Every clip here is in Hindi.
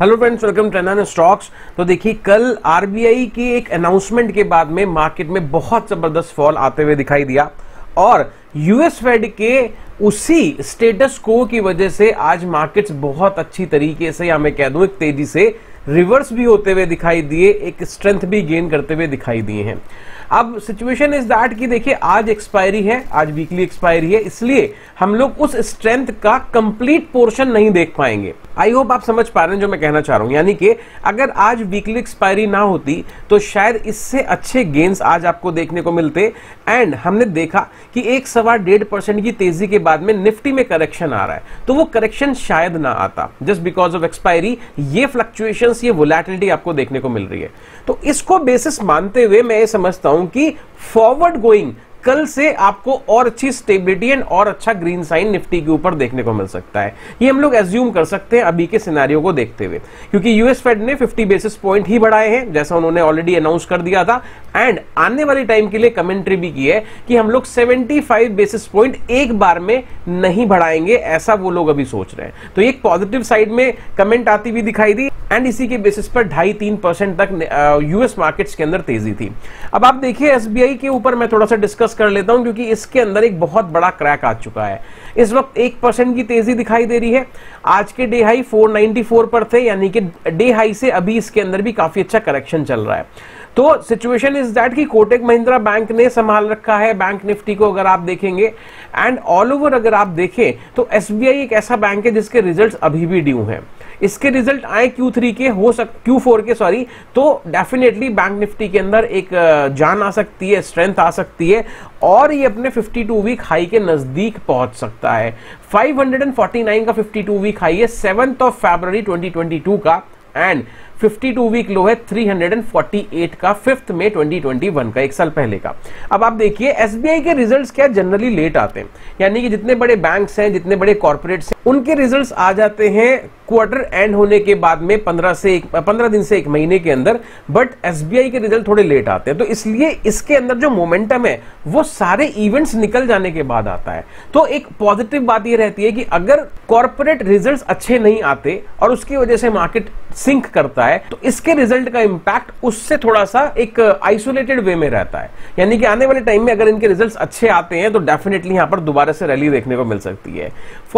Hello friends, welcome to NN stocks. तो देखिए, कल आरबीआई की एक अनाउंसमेंट के बाद में मार्केट में बहुत जबरदस्त फॉल आते हुए दिखाई दिया और यूएस फेड के उसी स्टेटस को की वजह से आज मार्केट्स बहुत अच्छी तरीके से, या मैं कह दूं एक तेजी से रिवर्स भी होते हुए दिखाई दिए, एक स्ट्रेंथ भी गेन करते हुए दिखाई दिए हैं। अब सिचुएशन इज दैट कि देखिए, आज एक्सपायरी है, आज वीकली एक्सपायरी है, इसलिए हम लोग उस स्ट्रेंथ का कंप्लीट पोर्शन नहीं देख पाएंगे। आई होप आप समझ पा रहे हैं जो मैं कहना चाह रहा हूं। यानी कि अगर आज वीकली एक्सपायरी ना होती तो शायद इससे अच्छे गेन्स आज आपको देखने को मिलते। एंड हमने देखा कि 1.25% की तेजी के बाद में निफ्टी में करेक्शन आ रहा है, तो वो करेक्शन शायद ना आता जस्ट बिकॉज ऑफ एक्सपायरी। ये फ्लक्चुएशंस, ये वोलेटिलिटी आपको देखने को मिल रही है। तो इसको बेसिस मानते हुए मैं ये समझता हूं कि फॉरवर्ड गोइंग कल से आपको और अच्छी स्टेबिलिटी एंड और अच्छा ग्रीन साइन निफ्टी के ऊपर देखने को मिल सकता है। ये हम लोग एज्यूम कर सकते हैं अभी के सिनेरियो को देखते हुए, क्योंकि यूएस फेड ने 50 बेसिस पॉइंट ही बढ़ाए हैं जैसा उन्होंने ऑलरेडी अनाउंस कर दिया था। एंड आने वाले टाइम के लिए कमेंट्री भी की है कि हम लोग 75 बेसिस पॉइंट एक बार में नहीं बढ़ाएंगे, ऐसा वो लोग अभी सोच रहे हैं। तो एक पॉजिटिव साइड में कमेंट आती हुई दिखाई दी एंड इसी के बेसिस पर 2.5-3% तक यूएस मार्केट्स के अंदर तेजी थी। अब आप देखिए, एसबीआई के ऊपर मैं थोड़ा सा डिस्कस कर लेता हूं, क्योंकि इसके अंदर एक बहुत बड़ा क्रैक आ चुका है। इस वक्त 1% की तेजी दिखाई दे रही है। आज के डे हाई 494 पर थे, यानी कि डे हाई से अभी इसके अंदर भी काफी अच्छा करेक्शन चल रहा है। तो सिचुएशन इज दैट कि कोटक महिंद्रा बैंक ने संभाल रखा है बैंक निफ्टी को, अगर आप देखेंगे। एंड ऑल ओवर अगर आप देखें तो एसबीआई एक ऐसा बैंक है जिसके रिजल्ट्स अभी भी ड्यू हैं। इसके रिजल्ट आए Q4 के तो डेफिनेटली बैंक निफ्टी के अंदर एक जान आ सकती है, स्ट्रेंथ आ सकती है और ये अपने 52 वीक हाई के नजदीक पहुंच सकता है। 549 का 52 वीक हाई है 7 फरवरी 2022 का, एंड 52 वीक लो है 348 का 5 मई 2021 का, एक साल पहले का। अब आप देखिए, एसबीआई के रिजल्ट्स क्या जनरली लेट आते हैं, यानी कि जितने बड़े बैंक्स हैं, जितने बड़े कॉर्पोरेट्स हैं, उनके रिजल्ट्स आ जाते हैं क्वार्टर एंड होने के बाद में 15 दिन से एक महीने के अंदर। बट एसबीआई के रिजल्ट थोड़े लेट आते हैं, तो इसलिए इसके अंदर जो मोमेंटम है वो सारे इवेंट्स निकल जाने के बाद आता है। तो एक पॉजिटिव बात ये रहती है कि अगर कॉर्पोरेट रिजल्ट्स अच्छे नहीं आते और उसकी वजह से मार्केट सिंक करता है, तो इसके रिजल्ट का इंपैक्ट उससे थोड़ा सा एक आइसोलेटेड वे में रहता है। यानी कि आने वाले टाइम में अगर इनके रिजल्ट्स अच्छे आते हैं तो डेफिनेटली यहां पर दोबारा से रैली देखने को मिल सकती है।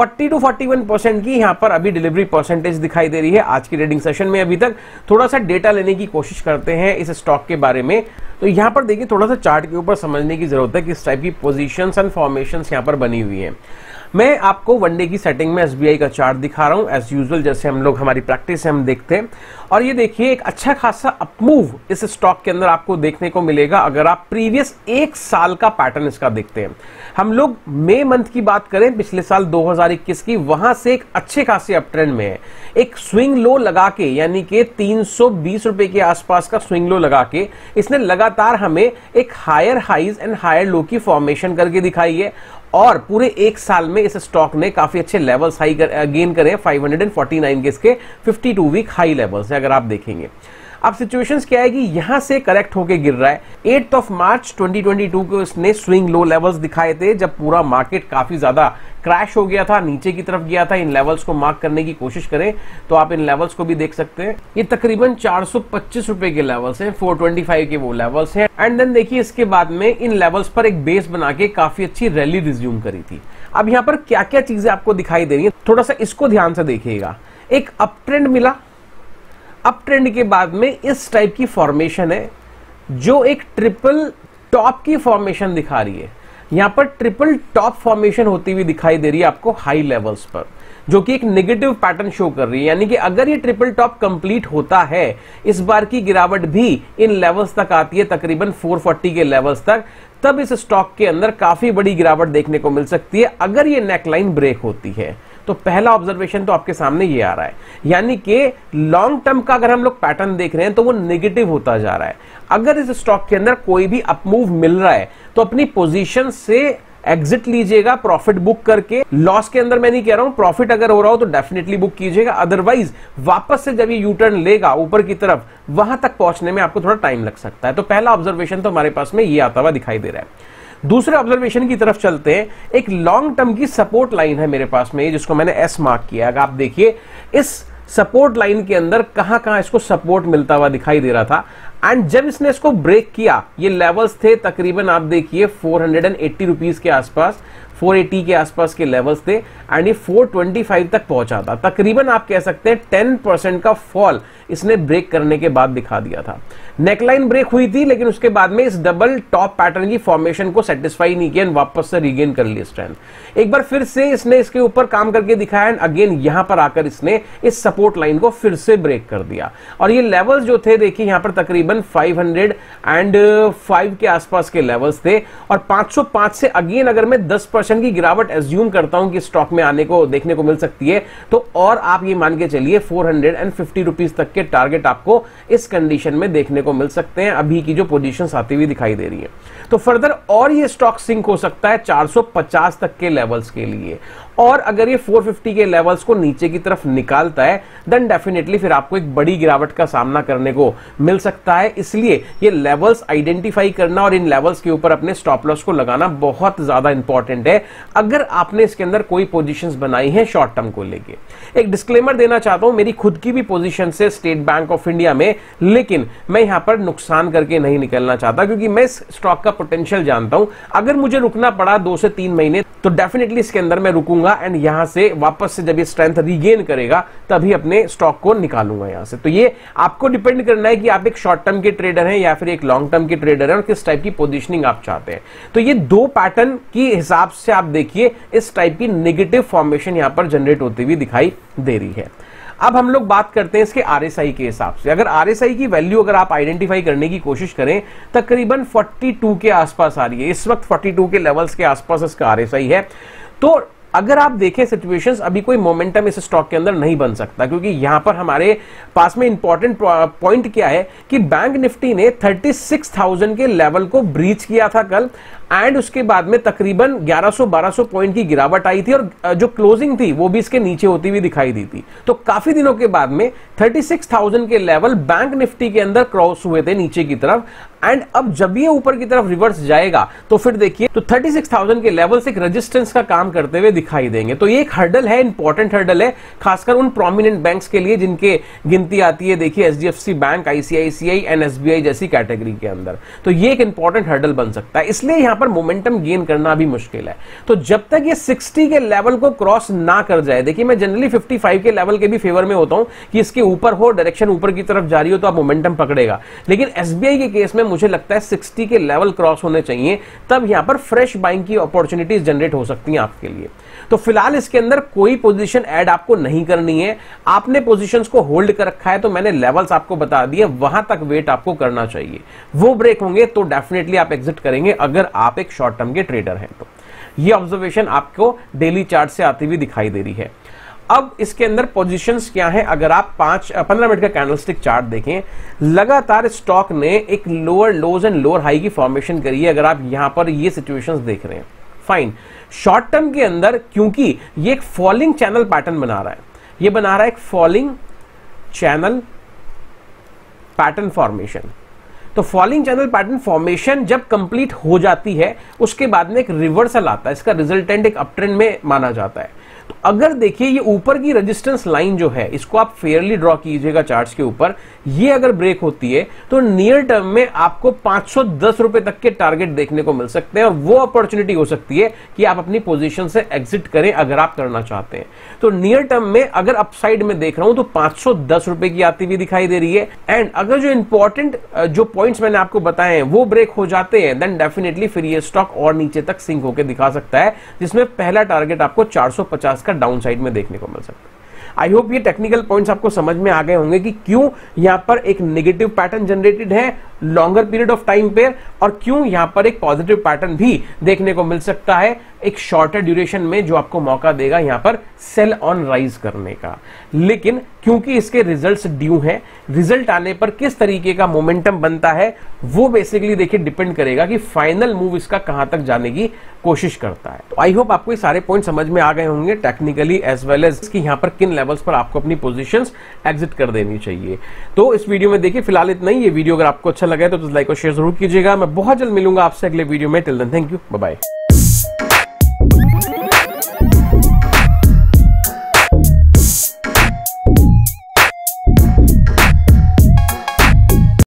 40-41% की यहां पर अभी डिलीवरी परसेंटेज दिखाई दे रही है आज की ट्रेडिंग सेशन में। अभी तक थोड़ा सा डेटा लेने की कोशिश करते हैं इस स्टॉक के बारे में। तो यहां पर देखिए, थोड़ा सा चार्ट के ऊपर समझने की जरूरत है कि इस टाइप की पोजीशंस एंड फॉर्मेशंस यहां पर बनी हुई हैं। मैं आपको वनडे की सेटिंग में एसबीआई का चार्ट दिखा रहा हूं एज यूजुअल, जैसे हम लोग हमारी प्रैक्टिस से हम देखते हैं। और ये देखिए, एक अच्छा खासा अपमूव इस स्टॉक के अंदर आपको देखने को मिलेगा अगर आप प्रीवियस एक साल का पैटर्न इसका देखते हैं। हम लोग मई मंथ की बात करें पिछले साल 2021 की, वहां से एक अच्छे खासे अप ट्रेंड में है। एक स्विंग लो लगा के, यानी कि 320 रुपए के आसपास का स्विंग लो लगा के इसने लगातार हमें एक higher highs and higher low की फॉर्मेशन करके दिखाई है। और पूरे एक साल में इस स्टॉक ने काफी अच्छे लेवल्स हाई गेन करे। 549 के इसके 52 वीक हाई लेवल्स है अगर आप देखेंगे। अब सिचुएशंस क्या है कि यहां से करेक्ट होके गिर रहा है। 8 मार्च 2022 को इसने स्विंग लो लेवल्स दिखाए थे, जब पूरा मार्केट काफी ज्यादा क्रैश हो गया था, नीचे की तरफ गया था। इन लेवल्स को मार्क करने की कोशिश करें तो आप इन लेवल्स को भी देख सकते हैं। ये तकरीबन 425 रुपए के लेवल्स हैं, 425 के वो लेवल्स हैं। एंड देन देखिए, इसके बाद में इन लेवल्स पर एक बेस बना के काफी अच्छी रैली रिज्यूम करी थी। अब यहां पर क्या क्या चीजें आपको दिखाई दे रही है, थोड़ा सा इसको ध्यान से देखिएगा। एक अप ट्रेंड मिला, अप ट्रेंड के बाद में इस टाइप की फॉर्मेशन है जो एक ट्रिपल टॉप की फॉर्मेशन दिखा रही है। यहां पर ट्रिपल टॉप फॉर्मेशन होती हुई दिखाई दे रही है आपको हाई लेवल्स पर, जो कि एक नेगेटिव पैटर्न शो कर रही है। यानी कि अगर ये ट्रिपल टॉप कंप्लीट होता है, इस बार की गिरावट भी इन लेवल्स तक आती है, तकरीबन 440 के लेवल्स तक, तब इस स्टॉक के अंदर काफी बड़ी गिरावट देखने को मिल सकती है अगर ये नेकलाइन ब्रेक होती है। तो पहला ऑब्जर्वेशन तो आपके सामने ये आ रहा है, यानी कि लॉन्ग टर्म का अगर हम लोग पैटर्न देख रहे हैं तो वो नेगेटिव होता जा रहा है। अगर इस स्टॉक के अंदर कोई भी अपमूव मिल रहा है तो अपनी पोजीशन से एग्जिट लीजिएगा, प्रॉफिट बुक करके। लॉस के अंदर मैं नहीं कह रहा हूं, प्रॉफिट अगर हो रहा हो तो डेफिनेटली बुक कीजिएगा। अदरवाइज वापस से जब ये यू टर्न लेगा ऊपर की तरफ, वहां तक पहुंचने में आपको थोड़ा टाइम लग सकता है। तो पहला ऑब्जर्वेशन तो हमारे पास में ये आता हुआ दिखाई दे रहा है। दूसरे ऑब्जर्वेशन की तरफ चलते हैं। एक लॉन्ग टर्म की सपोर्ट लाइन है मेरे पास में, जिसको मैंने एस मार्क किया। अगर आप देखिए, इस सपोर्ट लाइन के अंदर कहां कहां इसको सपोर्ट मिलता हुआ दिखाई दे रहा था। एंड जब इसने इसको ब्रेक किया, ये लेवल्स थे तकरीबन आप देखिए 480 रुपीज के आसपास, 480 के आसपास के लेवल्स थे एंड ये 425 तक पहुंचा था। तकरीबन आप कह सकते हैं 10% का फॉल इसने ब्रेक करने के बाद दिखा दिया था। नेकलाइन ब्रेक हुई थी लेकिन उसके बाद में इस डबल टॉप पैटर्न की फॉर्मेशन को सेटिस्फाई नहीं किया, वापस से रीगेन कर लिया स्ट्रेंथ। एक बार फिर से इसने इसके ऊपर काम करके दिखाया एंड अगेन यहां पर आकर इसने इस सपोर्ट लाइन को फिर से ब्रेक कर दिया। और ये लेवल्स जो थे देखिए यहां पर तकरीबन 505 के आसपास के लेवल्स थे और 505 से अगेन अगर मैं 10% की गिरावट एज्यूम करता हूं कि स्टॉक में आने को देखने को मिल सकती है, तो और आप ये मान के चलिए 450 रुपीज तक के टारगेट आपको इस कंडीशन में देखने को मिल सकते हैं, अभी की जो पोजीशंस आती हुई दिखाई दे रही है। तो फर्दर और ये स्टॉक सिंक हो सकता है 450 तक के लेवल्स के लिए, और अगर ये 450 के लेवल्स को नीचे की तरफ निकालता है देन डेफिनेटली फिर आपको एक बड़ी गिरावट का सामना करने को मिल सकता है। इसलिए ये लेवल्स आइडेंटिफाई करना और इन लेवल्स के ऊपर अपने स्टॉप लॉस को लगाना बहुत ज्यादा इंपॉर्टेंट है अगर आपने इसके अंदर कोई पोजीशंस बनाई है शॉर्ट टर्म को लेके। एक डिस्क्लेमर देना चाहता हूं, मेरी खुद की भी पोजीशन से स्टेट बैंक ऑफ इंडिया में, लेकिन मैं यहां पर नुकसान करके नहीं निकलना चाहता क्योंकि मैं इस स्टॉक का पोटेंशियल जानता हूं। अगर मुझे रुकना पड़ा 2 से 3 महीने तो डेफिनेटली इसके अंदर मैं रुकूंगा एंड यहां से वापस से जब ये स्ट्रेंथ रीगेन करेगा तभी अपने स्टॉक को निकालूंगा यहां से। तो ये आपको डिपेंड करना है कि आप एक शॉर्ट टर्म के ट्रेडर हैं या फिर एक लॉन्ग टर्म के ट्रेडर हैं और किस टाइप की पोजीशनिंग आप चाहते हैं। तो ये 2 पैटर्न की हिसाब से आप देखिए इस टाइप की नेगेटिव फॉर्मेशन यहां पर जनरेट होती हुई दिखाई दे रही है। अब हम लोग बात करते हैं इसके आरएसआई के हिसाब से। अगर आरएसआई की वैल्यू अगर आप आइडेंटिफाई करने की कोशिश करें तकरीबन 42 के आसपास आ रही है, इस वक्त 42 के लेवल्स के आसपास इसका आरएसआई है। तो अगर आप देखें सिचुएशंस, अभी कोई मोमेंटम इस स्टॉक के अंदर नहीं बन सकता क्योंकि यहां पर हमारे पास में इंपॉर्टेंट पॉइंट क्या है कि बैंक निफ्टी ने 36,000 के लेवल को ब्रीच किया था कल एंड उसके बाद में तकरीबन 1100-1200 पॉइंट की गिरावट आई थी और जो क्लोजिंग थी वो भी इसके नीचे होती हुई दिखाई दी थी। तो काफी दिनों के बाद में 36,000 के लेवल बैंक निफ्टी के अंदर क्रॉस हुए थे नीचे की तरफ एंड अब जब ये ऊपर की तरफ रिवर्स जाएगा तो फिर देखिए तो 36,000 के लेवल्स एक रेजिस्टेंस का काम करते हुए दिखाई देंगे। तो ये एक हर्डल है, इंपॉर्टेंट हर्डल है, खासकर उन प्रोमिनेंट बैंक्स के लिए जिनके गिनती आती है देखिए HDFC Bank, ICICI and SBI जैसी कैटेगरी के अंदर। तो ये एक इंपॉर्टेंट हर्डल बन सकता है, इसलिए यहां पर मोमेंटम गेन करना भी मुश्किल है। तो जब तक ये 60 के लेवल को क्रॉस ना कर जाए, देखिए मैं जनरली 55 के लेवल के भी फेवर में होता हूं कि इसके ऊपर हो, डायरेक्शन ऊपर की तरफ जा रही हो तो आप मोमेंटम पकड़ेगा, लेकिन एसबीआई के केस में मुझे लगता है 60 के लेवल क्रॉस होने चाहिए, तब यहां पर फ्रेश बाइंग की अपॉर्चुनिटीज जनरेट हो सकती हैं आपके लिए। तो फिलहाल इसके अंदर कोई पोजीशन ऐड आपको नहीं करनी है, आपने पोजीशंस को होल्ड कर रखा है, तो मैंने लेवल्स आपको बता दिए, वहां तक वेट आपको करना चाहिए। वो ब्रेक होंगे तो डेफिनेटली आप एग्जिट करेंगे अगर आप एक शॉर्ट टर्म के ट्रेडर हैं तो। ये ऑब्जर्वेशन आपको डेली चार्ट से आती हुई दिखाई दे रही है। अब इसके अंदर पोजीशंस क्या हैं, अगर आप 15 मिनट का कैंडलस्टिक चार्ट देखें, लगातार स्टॉक ने एक lower lows and lower high की फॉर्मेशन करी है। अगर आप यहां पर ये सिचुएशंस देख रहे हैं, फाइन। शॉर्ट टर्म के अंदर क्योंकि ये एक फॉलिंग चैनल पैटर्न बना रहा है, ये बना रहा है एक फॉलिंग चैनल पैटर्न फॉर्मेशन। तो फॉलिंग चैनल पैटर्न फॉर्मेशन जब कंप्लीट हो जाती है उसके बाद में एक रिवर्सल आता है, इसका रिजल्टेंट एक अपट्रेंड में माना जाता है। तो अगर देखिए ये ऊपर की रेजिस्टेंस लाइन जो है इसको आप फेयरली ड्रॉ कीजिएगा चार्ट्स के ऊपर, ये अगर ब्रेक होती है तो नियर टर्म में आपको 510 रुपए तक के टारगेट देखने को मिल सकते हैं और वो अपॉर्चुनिटी हो सकती है कि आप अपनी पोजीशन से एग्जिट करें अगर आप करना चाहते हैं। तो नियर टर्म में अगर अपसाइड में देख रहा हूं तो 510 रुपए की आती हुई दिखाई दे रही है एंड अगर जो इंपॉर्टेंट जो पॉइंट्स मैंने आपको बताए हैं वो ब्रेक हो जाते हैं देन डेफिनेटली फिर ये स्टॉक और नीचे तक सिंक होकर दिखा सकता है, जिसमें पहला टारगेट आपको 450 का डाउन साइड में देखने को मिल सकता है। आई होप ये टेक्निकल पॉइंट्स आपको समझ में आ गए होंगे कि क्यों यहां पर एक नेगेटिव पैटर्न जनरेटेड है लॉन्गर पीरियड ऑफ टाइम पे और क्यों यहां पर एक पॉजिटिव पैटर्न भी देखने को मिल सकता है एक शॉर्टर ड्यूरेशन में, जो आपको मौका देगा यहां पर सेल ऑन राइज करने का। लेकिन क्योंकि इसके रिजल्ट्स ड्यू हैं, रिजल्ट आने पर किस तरीके का मोमेंटम बनता है वो बेसिकली देखिए डिपेंड करेगा कि फाइनल मूव इसका कहां तक जाने की कोशिश करता है। तो आई होप आपको ये सारे पॉइंट समझ में आ गए होंगे टेक्निकली एज वेल एज कि यहां पर किन लेवल्स पर आपको अपनी पोजीशंस एग्जिट कर देनी चाहिए। तो इस वीडियो में देखिए फिलहाल इतना ही। ये वीडियो अगर आपको अच्छा लगा है तो लाइक और शेयर जरूर कीजिएगा। मैं बहुत जल्द मिलूंगा आपसे अगले वीडियो में। Till then thank you, bye bye.